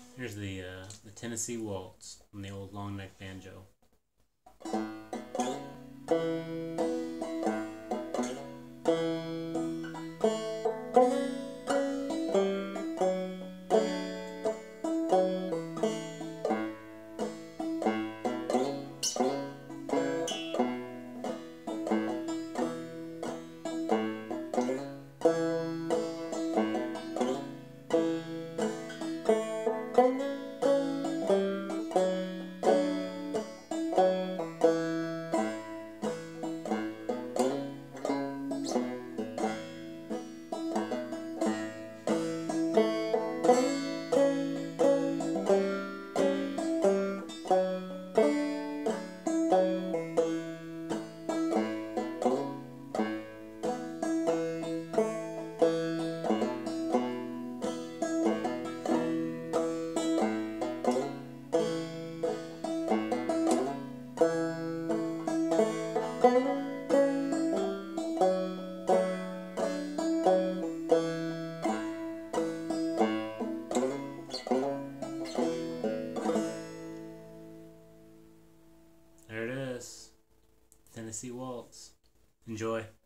Here's the Tennessee Waltz on the old long neck banjo. There it is. Tennessee Waltz. Enjoy.